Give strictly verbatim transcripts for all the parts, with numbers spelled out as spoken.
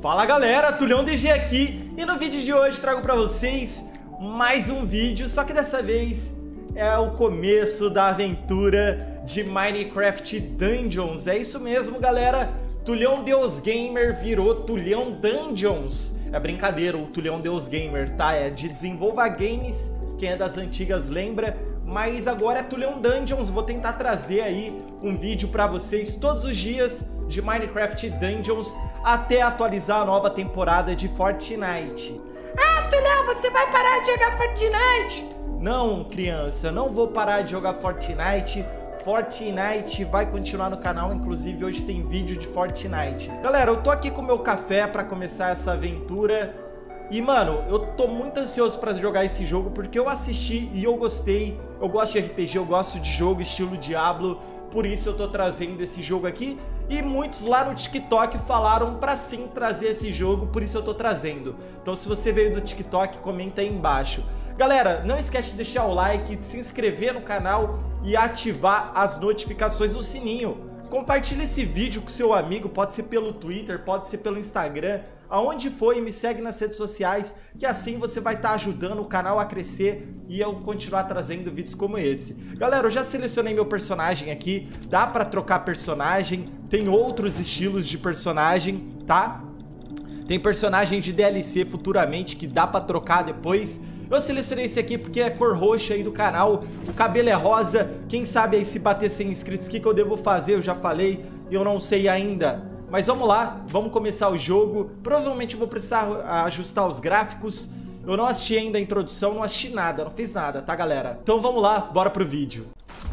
Fala galera, Tulhão D G aqui e no vídeo de hoje trago pra vocês mais um vídeo, só que dessa vez é o começo da aventura de Minecraft Dungeons. É isso mesmo galera, Tulhão Deus Gamer virou Tulhão Dungeons. É brincadeira, o Tulhão Deus Gamer, tá? É de Desenvolva Games, quem é das antigas lembra, mas agora é Tulhão Dungeons. Vou tentar trazer aí um vídeo pra vocês todos os dias de Minecraft Dungeons até atualizar a nova temporada de Fortnite. Ah, Tulhão, você vai parar de jogar Fortnite? Não, criança, não vou parar de jogar Fortnite. Fortnite vai continuar no canal, inclusive hoje tem vídeo de Fortnite. Galera, eu tô aqui com o meu café pra começar essa aventura. E, mano, eu tô muito ansioso pra jogar esse jogo porque eu assisti e eu gostei. Eu gosto de R P G, eu gosto de jogo estilo Diablo, por isso eu tô trazendo esse jogo aqui. E muitos lá no TikTok falaram pra sim trazer esse jogo, por isso eu tô trazendo. Então se você veio do TikTok, comenta aí embaixo. Galera, não esquece de deixar o like, de se inscrever no canal e ativar as notificações no sininho. Compartilhe esse vídeo com seu amigo, pode ser pelo Twitter, pode ser pelo Instagram, aonde for, e me segue nas redes sociais, que assim você vai estar ajudando o canal a crescer e eu continuar trazendo vídeos como esse. Galera, eu já selecionei meu personagem aqui, dá pra trocar personagem, tem outros estilos de personagem, tá? Tem personagem de D L C futuramente que dá pra trocar depois. Eu selecionei esse aqui porque é cor roxa aí do canal, o cabelo é rosa, quem sabe aí se bater cem inscritos, o que, que eu devo fazer? Eu já falei e eu não sei ainda. Mas vamos lá, vamos começar o jogo. Provavelmente eu vou precisar ajustar os gráficos. Eu não assisti ainda a introdução, não assisti nada, não fiz nada, tá galera? Então vamos lá, bora pro vídeo.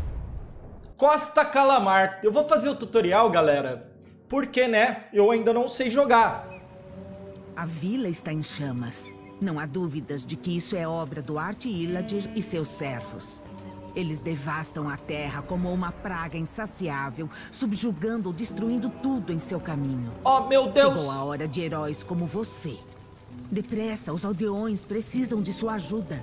Costa Calamar. Eu vou fazer o tutorial, galera, porque, né, eu ainda não sei jogar. A vila está em chamas. Não há dúvidas de que isso é obra do Art-Illadir e seus servos. Eles devastam a terra como uma praga insaciável, subjugando ou destruindo tudo em seu caminho. Oh, meu Deus! Chegou a hora de heróis como você. Depressa, os aldeões precisam de sua ajuda.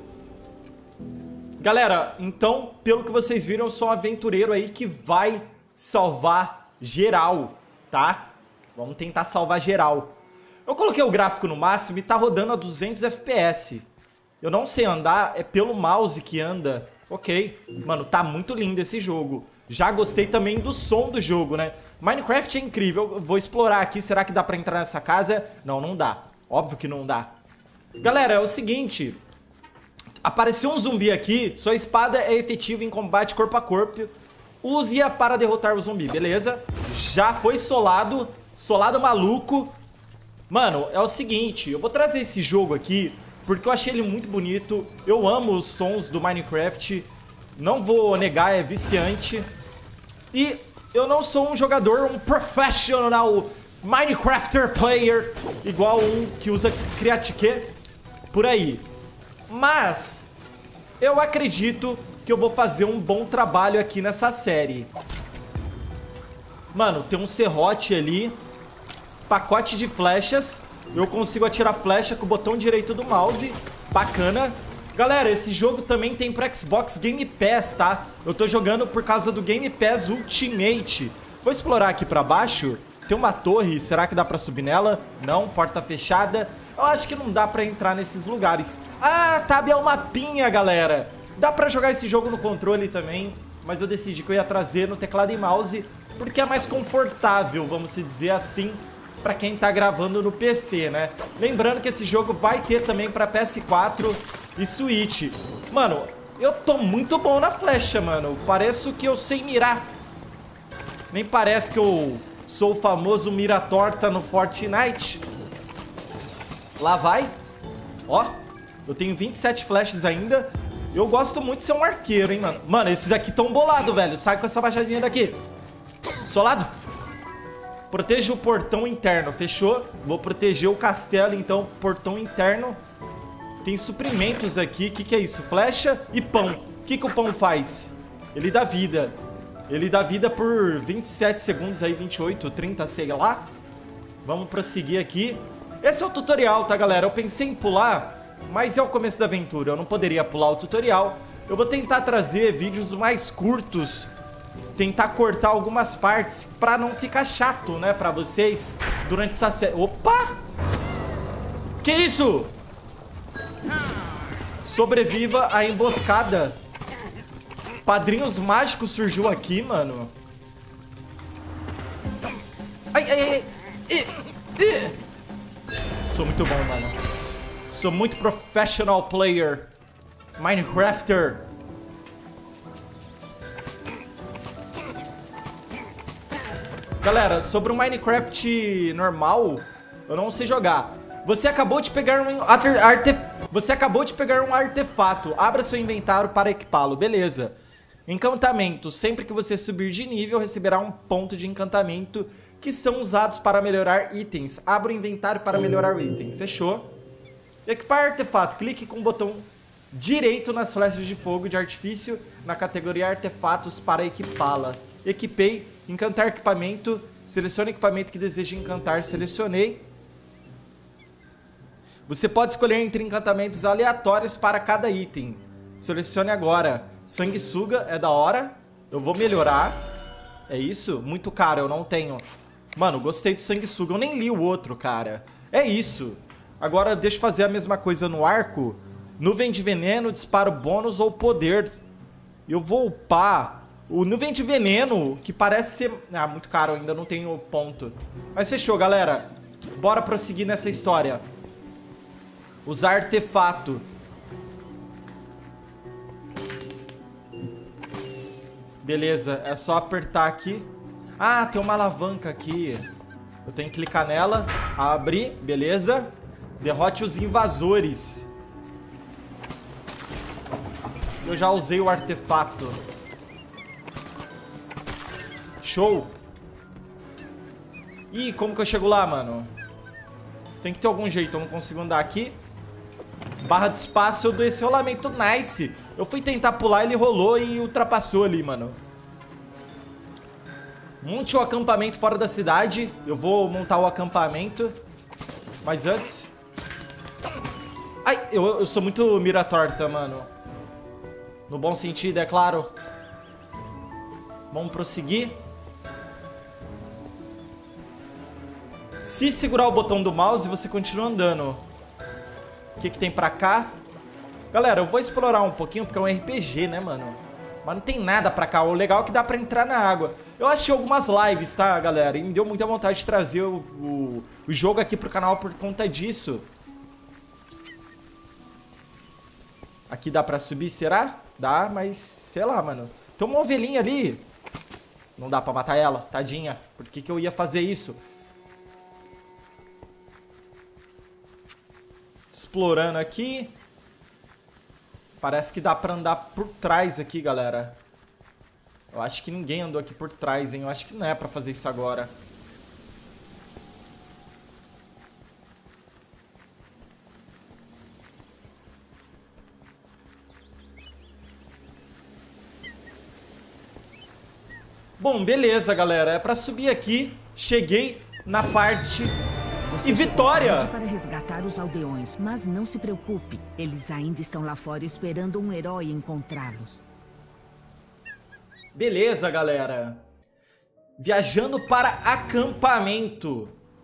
Galera, então, pelo que vocês viram, eu sou um aventureiro aí que vai salvar geral, tá? Vamos tentar salvar geral. Eu coloquei o gráfico no máximo e tá rodando a duzentos F P S. Eu não sei andar, é pelo mouse que anda. Ok. Mano, tá muito lindo esse jogo. Já gostei também do som do jogo, né? Minecraft é incrível. Eu vou explorar aqui. Será que dá pra entrar nessa casa? Não, não dá. Óbvio que não dá. Galera, é o seguinte. Apareceu um zumbi aqui. Sua espada é efetiva em combate corpo a corpo. Use-a para derrotar o zumbi, beleza? Já foi solado. Solado maluco. Mano, é o seguinte, eu vou trazer esse jogo aqui porque eu achei ele muito bonito. Eu amo os sons do Minecraft, não vou negar, é viciante. E eu não sou um jogador, um professional Minecrafter player, igual um que usa Creative por aí. Mas eu acredito que eu vou fazer um bom trabalho aqui nessa série. Mano, tem um serrote ali. Pacote de flechas. Eu consigo atirar flecha com o botão direito do mouse. Bacana. Galera, esse jogo também tem pro Xbox Game Pass, tá? Eu tô jogando por causa do Game Pass Ultimate. Vou explorar aqui pra baixo. Tem uma torre, será que dá pra subir nela? Não, porta fechada. Eu acho que não dá pra entrar nesses lugares. Ah, Tab é o mapinha, galera. Dá pra jogar esse jogo no controle também, mas eu decidi que eu ia trazer no teclado e mouse porque é mais confortável, vamos se dizer assim, pra quem tá gravando no P C, né? Lembrando que esse jogo vai ter também pra P S quatro e Switch. Mano, eu tô muito bom na flecha, mano. Pareço que eu sei mirar. Nem parece que eu sou o famoso mira torta no Fortnite. Lá vai. Ó, eu tenho vinte e sete flechas ainda. Eu gosto muito de ser um arqueiro, hein, mano. Mano, esses aqui tão bolados, velho. Sai com essa baixadinha daqui. Solado. Proteja o portão interno, fechou? Vou proteger o castelo, então, portão interno. Tem suprimentos aqui, o que, que é isso? Flecha e pão. O que, que o pão faz? Ele dá vida. Ele dá vida por vinte e sete segundos aí, vinte e oito, trinta, sei lá. Vamos prosseguir aqui. Esse é o tutorial, tá, galera? Eu pensei em pular, mas é o começo da aventura. Eu não poderia pular o tutorial. Eu vou tentar trazer vídeos mais curtos tentar cortar algumas partes pra não ficar chato, né, pra vocês durante essa série. Opa! Que isso? Sobreviva à emboscada. Padrinhos mágicos surgiu aqui, mano. Ai, ai, ai. Ih, ih. Sou muito bom, mano. Sou muito professional player. Minecrafter. Galera, sobre o Minecraft normal, eu não sei jogar. Você acabou de pegar um arte... Você acabou de pegar um artefato. Abra seu inventário para equipá-lo. Beleza. Encantamento. Sempre que você subir de nível, receberá um ponto de encantamento que são usados para melhorar itens. Abra o inventário para melhorar o item. Fechou. Equipar artefato. Clique com o botão direito nas flechas de fogo de artifício na categoria artefatos para equipá-la. Equipei. Encantar equipamento. Selecione o equipamento que deseja encantar. Selecionei. Você pode escolher entre encantamentos aleatórios para cada item. Selecione agora. Sanguessuga é da hora. Eu vou melhorar. É isso? Muito caro, eu não tenho. Mano, gostei do sanguessuga. Eu nem li o outro, cara. É isso. Agora deixa eu fazer a mesma coisa no arco. Nuvem de veneno, disparo bônus ou poder. Eu vou upar o nuvem de veneno, que parece ser... Ah, muito caro, ainda não tenho ponto. Mas fechou, galera. Bora prosseguir nessa história. Usar artefato. Beleza, é só apertar aqui. Ah, tem uma alavanca aqui. Eu tenho que clicar nela. Abrir, beleza. Derrote os invasores. Eu já usei o artefato. Show. Ih, como que eu chego lá, mano? Tem que ter algum jeito, eu não consigo andar aqui. Barra de espaço, eu dou esse rolamento nice. Eu fui tentar pular, ele rolou e ultrapassou ali, mano. Monte o acampamento fora da cidade. Eu vou montar o acampamento. Mas antes... Ai, eu, eu sou muito mira torta, mano. No bom sentido, é claro. Vamos prosseguir. Se segurar o botão do mouse, você continua andando. O que que tem pra cá? Galera, eu vou explorar um pouquinho, porque é um R P G, né, mano? Mas não tem nada pra cá. O legal é que dá pra entrar na água. Eu achei algumas lives, tá, galera? E me deu muita vontade de trazer o, o, o jogo aqui pro canal por conta disso. Aqui dá pra subir, será? Dá, mas sei lá, mano. Tem uma ovelhinha ali. Não dá pra matar ela, tadinha. Por que que eu ia fazer isso? Explorando aqui. Parece que dá pra andar por trás aqui, galera. Eu acho que ninguém andou aqui por trás, hein? Eu acho que não é pra fazer isso agora. Bom, beleza, galera. É pra subir aqui. Cheguei na parte... Você e vitória! para resgatar os aldeões, mas não se preocupe. Eles ainda estão lá fora esperando um herói encontrá-los. Beleza, galera. Viajando para acampamento.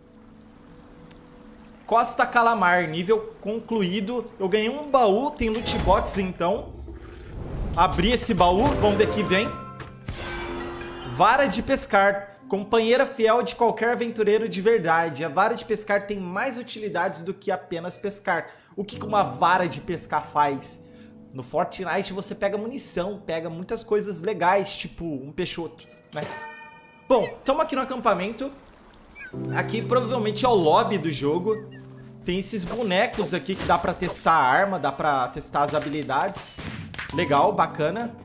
Costa Calamar, nível concluído. Eu ganhei um baú, tem loot box então. Abri esse baú, vamos ver o que vem. Vara de pescar. Companheira fiel de qualquer aventureiro de verdade. A vara de pescar tem mais utilidades do que apenas pescar. O que uma vara de pescar faz? No Fortnite você pega munição, pega muitas coisas legais, tipo um peixoto, né? Bom, estamos aqui no acampamento. Aqui provavelmente é o lobby do jogo. Tem esses bonecos aqui que dá pra testar a arma, dá pra testar as habilidades. Legal, bacana.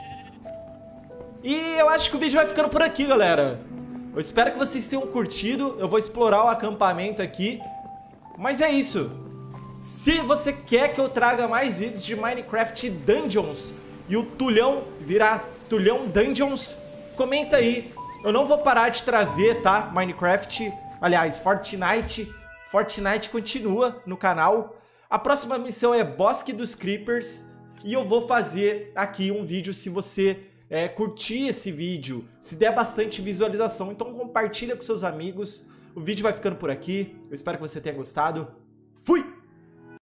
E eu acho que o vídeo vai ficando por aqui, galera. Eu espero que vocês tenham curtido. Eu vou explorar o acampamento aqui. Mas é isso. Se você quer que eu traga mais vídeos de Minecraft Dungeons e o Tulhão virar Tulhão Dungeons, comenta aí. Eu não vou parar de trazer, tá? Minecraft, aliás, Fortnite. Fortnite continua no canal. A próxima missão é Bosque dos Creepers. E eu vou fazer aqui um vídeo se você... é, curtir esse vídeo, se der bastante visualização. Então compartilha com seus amigos. O vídeo vai ficando por aqui. Eu espero que você tenha gostado.